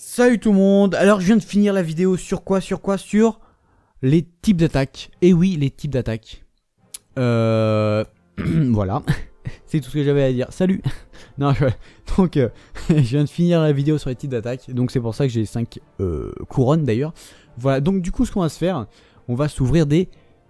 Salut tout le monde. Alors je viens de finir la vidéo sur quoi? Sur les types d'attaques. Et oui, les types d'attaques. Voilà. C'est tout ce que j'avais à dire. Salut. Non, donc je viens de finir la vidéo sur les types d'attaques. Donc c'est pour ça que j'ai 5 couronnes d'ailleurs. Voilà, donc du coup ce qu'on va se faire, on va s'ouvrir des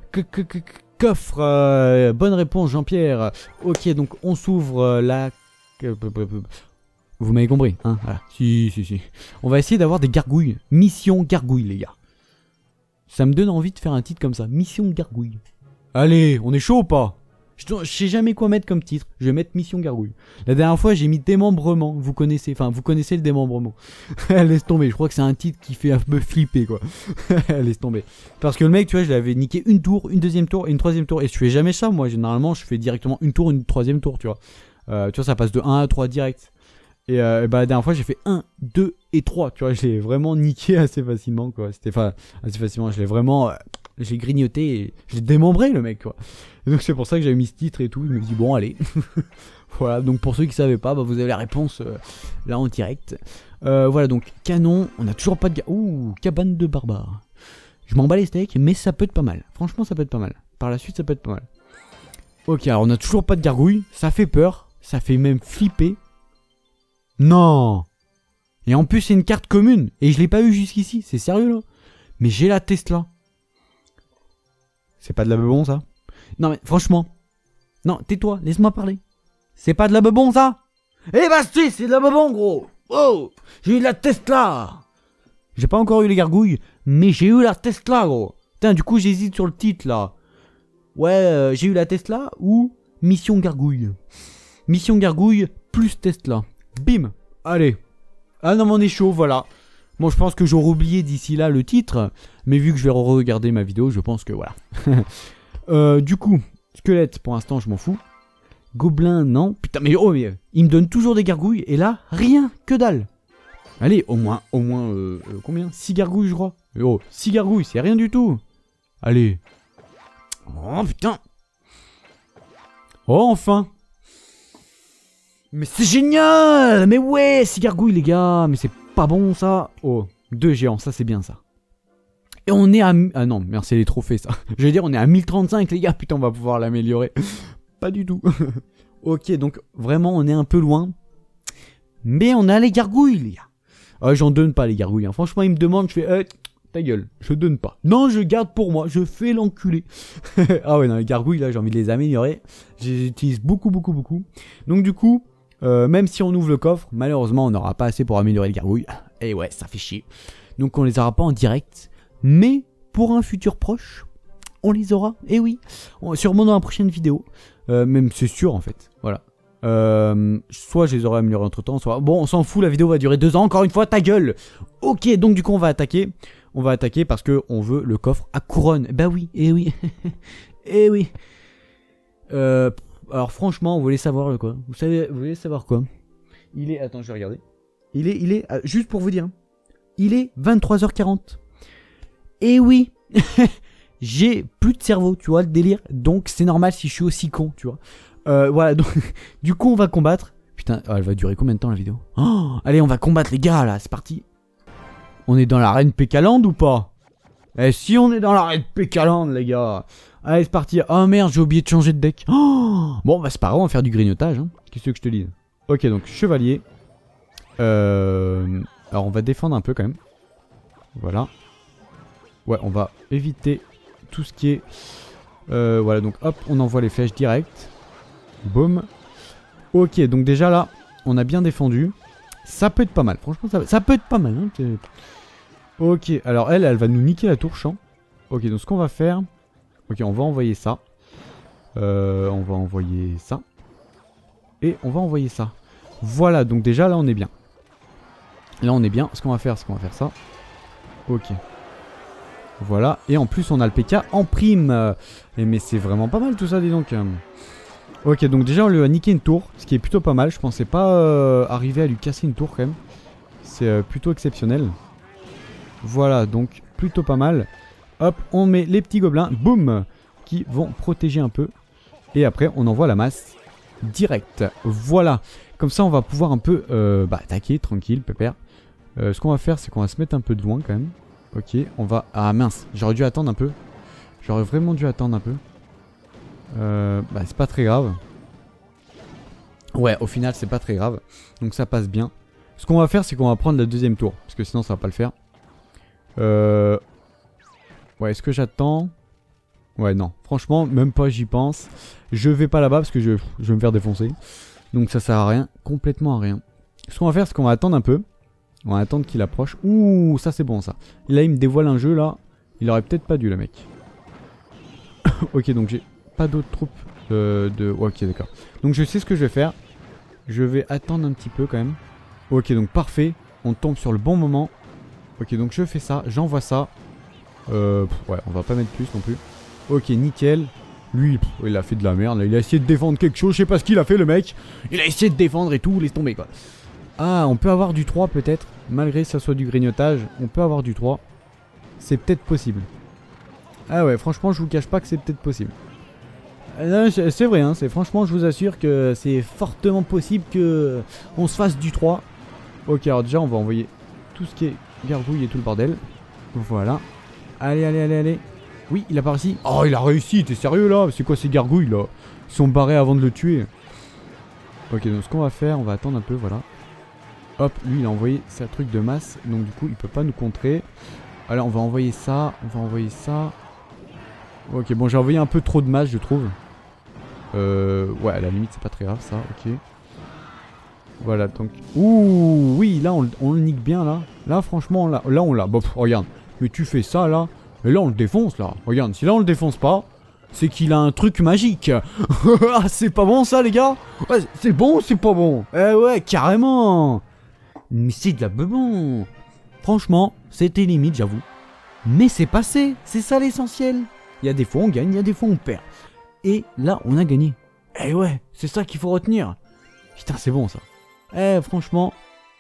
coffres. Bonne réponse Jean-Pierre. Ok, donc on s'ouvre la... Vous m'avez compris, hein, voilà. Si. On va essayer d'avoir des gargouilles. Mission gargouille, les gars. Ça me donne envie de faire un titre comme ça. Mission gargouille. Allez, on est chaud ou pas? Je sais jamais quoi mettre comme titre. Je vais mettre mission gargouille. La dernière fois, j'ai mis démembrement. Vous connaissez le démembrement. Laisse tomber. Je crois que c'est un titre qui fait un peu flipper, quoi. Laisse tomber. Parce que le mec, tu vois, je l'avais niqué une tour, une deuxième tour et une troisième tour. Et je fais jamais ça, moi. Généralement, je fais directement une tour, une troisième tour, tu vois. Tu vois, ça passe de 1 à 3 direct. Et bah, la dernière fois j'ai fait 1, 2 et 3, tu vois, je l'ai vraiment niqué assez facilement, quoi. C'était pas assez facilement, je l'ai vraiment, j'ai grignoté et je l'ai démembré le mec, quoi. Et donc c'est pour ça que j'avais mis ce titre et tout, je me dis bon allez. Voilà, donc pour ceux qui savaient pas, bah, vous avez la réponse là en direct. Voilà, donc canon, on a toujours pas de... Ouh, cabane de barbare. Je m'en bats les steaks, mais ça peut être pas mal. Franchement ça peut être pas mal, par la suite ça peut être pas mal. Ok, alors on a toujours pas de gargouille, ça fait peur, ça fait même flipper. Non. Et en plus c'est une carte commune. Et je l'ai pas eu jusqu'ici. C'est sérieux là? Mais j'ai la Tesla. C'est pas de la bebon ça? Non mais franchement. Non, tais-toi, laisse-moi parler. C'est pas de la bebon ça? Eh bah si, c'est de la bebon gros. Oh, j'ai eu la Tesla. J'ai pas encore eu les gargouilles, mais j'ai eu la Tesla gros. Putain, du coup j'hésite sur le titre là. Ouais, j'ai eu la Tesla ou Mission Gargouille. Mission Gargouille plus Tesla. Bim. Allez. Ah non mais on est chaud, voilà. Bon, je pense que j'aurais oublié d'ici là le titre. Mais vu que je vais regarder ma vidéo, je pense que voilà. Du coup, squelette, pour l'instant, je m'en fous. Gobelin, non. Putain, mais oh, mais il me donne toujours des gargouilles. Et là, rien, que dalle. Allez, au moins, combien? 6 gargouilles, je crois. Oh, 6 gargouilles, c'est rien du tout. Allez. Oh, putain. Oh, enfin. Mais c'est génial! Mais ouais, 6 gargouilles les gars, mais c'est pas bon ça. Oh, 2 géants, ça c'est bien ça. Et on est à... Ah non, merci les trophées ça. Je vais dire on est à 1035 les gars, putain on va pouvoir l'améliorer. Pas du tout. Ok, donc vraiment on est un peu loin. Mais on a les gargouilles les gars. Ah, j'en donne pas les gargouilles, hein. Franchement ils me demandent, je fais... ta gueule, je donne pas. Non, je garde pour moi, je fais l'enculé. Ah ouais, non, les gargouilles là j'ai envie de les améliorer. J'utilise beaucoup. Donc du coup... même si on ouvre le coffre, malheureusement on n'aura pas assez pour améliorer les gargouilles. Et ouais, ça fait chier. Donc on les aura pas en direct. Mais pour un futur proche, on les aura. Et oui, sûrement dans la prochaine vidéo. Même c'est sûr en fait. Voilà. Soit je les aurai améliorés entre temps, soit... Bon, on s'en fout, la vidéo va durer 2 ans. Encore une fois, ta gueule. Ok, donc du coup on va attaquer. On va attaquer parce que on veut le coffre à couronne. Bah oui, et oui. Et oui. Alors franchement, vous voulez savoir quoi? Vous voulez savoir quoi? Il est... Attends, je vais regarder. Il est... juste pour vous dire. Il est 23h40. Et oui. J'ai plus de cerveau, tu vois, le délire. Donc c'est normal si je suis aussi con, tu vois. Voilà, donc... du coup, on va combattre. Putain, elle va durer combien de temps la vidéo? Oh, allez, on va combattre les gars, là. C'est parti. On est dans l'arène Pécaland ou pas? Eh si, on est dans l'arène Pécaland, les gars. Allez, c'est parti. Oh merde, j'ai oublié de changer de deck. Oh, bon, bah c'est pas grave, on va faire du grignotage. Hein. Qu'est-ce que je te dis? Ok, donc chevalier. Alors, on va défendre un peu quand même. Voilà. Ouais, on va éviter tout ce qui est... voilà, donc hop, on envoie les flèches directes. Boum. Ok, donc déjà là, on a bien défendu. Ça peut être pas mal. Franchement, ça peut être pas mal. Hein. Ok, alors elle va nous niquer la tour champ. Ok, donc ce qu'on va faire... Ok, on va envoyer ça. On va envoyer ça. Et on va envoyer ça. Voilà, donc déjà là on est bien. Là on est bien. Ce qu'on va faire, c'est qu'on va faire ça. Ok. Voilà. Et en plus on a le PK en prime. Mais c'est vraiment pas mal tout ça, dis donc. Ok, donc déjà on lui a niqué une tour. Ce qui est plutôt pas mal. Je pensais pas arriver à lui casser une tour quand même. C'est plutôt exceptionnel. Voilà, donc plutôt pas mal. Hop, on met les petits gobelins, boum, qui vont protéger un peu. Et après, on envoie la masse direct. Voilà. Comme ça, on va pouvoir un peu attaquer, tranquille, pépère. Ce qu'on va faire, c'est qu'on va se mettre un peu de loin quand même. Ok, on va... Ah mince, j'aurais dû attendre un peu. J'aurais vraiment dû attendre un peu. Bah c'est pas très grave. Ouais, au final c'est pas très grave. Donc ça passe bien. Ce qu'on va faire, c'est qu'on va prendre la deuxième tour. Parce que sinon ça va pas le faire. Ouais, est-ce que j'attends? Ouais, non. Franchement, même pas j'y pense. Je vais pas là-bas parce que je vais me faire défoncer. Donc ça sert à rien. Complètement à rien. Ce qu'on va faire, c'est qu'on va attendre un peu. On va attendre qu'il approche. Ouh, ça c'est bon ça. Là, il me dévoile un jeu là. Il aurait peut-être pas dû, le mec. Ok, donc j'ai pas d'autres troupes de... Ok, d'accord. Donc je sais ce que je vais faire. Je vais attendre un petit peu quand même. Ok, donc parfait. On tombe sur le bon moment. Ok, donc je fais ça. J'envoie ça. Ouais, on va pas mettre plus non plus. Ok, nickel. Lui, il a fait de la merde. Là. Il a essayé de défendre quelque chose. Je sais pas ce qu'il a fait, le mec. Il a essayé de défendre et tout. Laisse tomber, quoi. Ah, on peut avoir du 3 peut-être. Malgré que ça soit du grignotage. On peut avoir du 3. C'est peut-être possible. Ah ouais, franchement, je vous cache pas que c'est peut-être possible. C'est vrai, hein. Franchement, je vous assure que c'est fortement possible que on se fasse du 3. Ok, alors déjà, on va envoyer tout ce qui est gargouille et tout le bordel. Voilà. Allez, allez, allez, allez. Oui, il a pas réussi. Oh, il a réussi. T'es sérieux là? C'est quoi ces gargouilles là? Ils sont barrés avant de le tuer. Ok, donc ce qu'on va faire, on va attendre un peu, voilà. Hop, lui il a envoyé sa truc de masse. Donc du coup, il peut pas nous contrer. Alors, on va envoyer ça. On va envoyer ça. Ok, bon, j'ai envoyé un peu trop de masse, je trouve. Ouais, à la limite, c'est pas très grave ça. Ok. Voilà, donc... Ouh, oui, là, on le nique bien, là. Là, franchement, là on l'a. Bon, regarde. Mais tu fais ça, là. Et là, on le défonce, là. Regarde, si là, on le défonce pas, c'est qu'il a un truc magique. Ah, c'est pas bon, ça, les gars? Ouais, c'est bon ou c'est pas bon? Eh ouais, carrément. Mais c'est de la bebon. Franchement, c'était limite, j'avoue. Mais c'est passé. C'est ça, l'essentiel. Il y a des fois, on gagne. Il y a des fois, on perd. Et là, on a gagné. Eh ouais, c'est ça qu'il faut retenir. Putain, c'est bon, ça. Eh, franchement,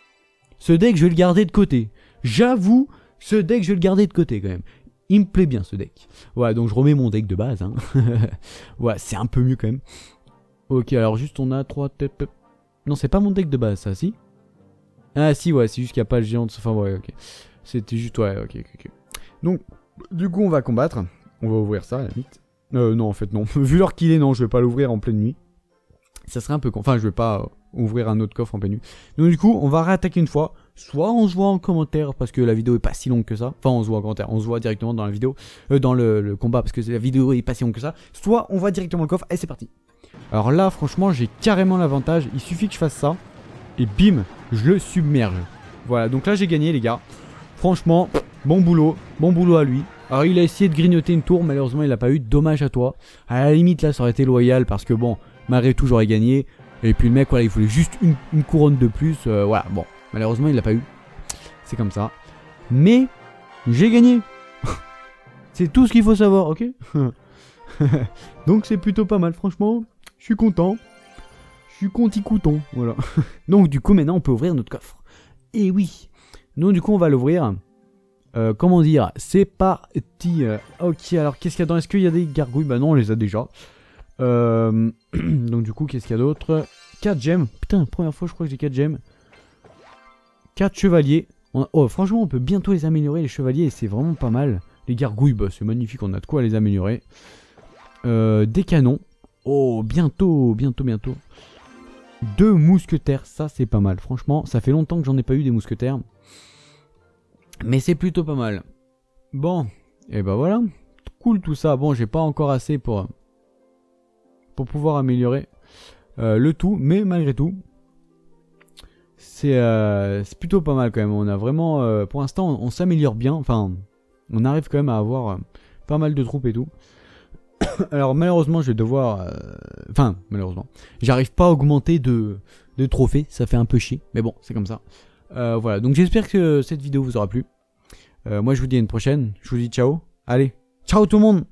ce deck, je vais le garder de côté. J'avoue, ce deck, je vais le garder de côté, quand même. Il me plaît bien, ce deck. Ouais, donc je remets mon deck de base. Hein. Ouais, c'est un peu mieux, quand même. Ok, alors juste, on a 3 têtes... Non, c'est pas mon deck de base, ça, si? Ah, si, ouais, c'est juste qu'il n'y a pas le géant de... Enfin, ouais, ok. C'était juste... Ouais, ok. Donc, du coup, on va combattre. On va ouvrir ça, à la limite. Non, en fait, non. Vu l'heure qu'il est, non, je vais pas l'ouvrir en pleine nuit. Ça serait un peu con. Enfin, je vais pas ouvrir un autre coffre en pleine nuit. Donc, du coup, on va réattaquer une fois. Soit on se voit en commentaire parce que la vidéo est pas si longue que ça. Enfin, on se voit en commentaire. On se voit directement dans la vidéo. Dans le combat parce que la vidéo est pas si longue que ça. Soit on voit directement le coffre et c'est parti. Alors là, franchement, j'ai carrément l'avantage. Il suffit que je fasse ça. Et bim, je le submerge. Voilà, donc là, j'ai gagné, les gars. Franchement, bon boulot. Bon boulot à lui. Alors il a essayé de grignoter une tour, malheureusement il n'a pas eu, dommage à toi. À la limite là ça aurait été loyal parce que bon, malgré tout j'aurais gagné. Et puis le mec voilà, il voulait juste une couronne de plus, voilà, bon, malheureusement il l'a pas eu. C'est comme ça. Mais, j'ai gagné. C'est tout ce qu'il faut savoir, ok. Donc c'est plutôt pas mal, franchement, je suis content. Je suis conti-couton, voilà. Donc du coup maintenant on peut ouvrir notre coffre. Et oui, donc du coup on va l'ouvrir. Comment dire, c'est parti. Ok, alors qu'est-ce qu'il y a dans... Est-ce qu'il y a des gargouilles? Bah non, on les a déjà. Donc du coup, qu'est-ce qu'il y a d'autre? 4 gemmes. Putain, première fois je crois que j'ai 4 gemmes. 4 chevaliers. Oh, franchement, on peut bientôt les améliorer, les chevaliers, et c'est vraiment pas mal. Les gargouilles, bah c'est magnifique, on a de quoi les améliorer. Des canons. Oh, bientôt. 2 mousquetaires, ça c'est pas mal. Franchement, ça fait longtemps que j'en ai pas eu des mousquetaires. Mais c'est plutôt pas mal. Bon, et bah voilà. Cool tout ça. Bon, j'ai pas encore assez pour pouvoir améliorer le tout. Mais malgré tout, c'est plutôt pas mal quand même. On a vraiment... pour l'instant, on s'améliore bien. Enfin, on arrive quand même à avoir pas mal de troupes et tout. Alors malheureusement, je vais devoir... Enfin, malheureusement. J'arrive pas à augmenter de trophées. Ça fait un peu chier. Mais bon, c'est comme ça. Voilà, donc j'espère que cette vidéo vous aura plu. Moi je vous dis à une prochaine, je vous dis ciao. Allez, ciao tout le monde!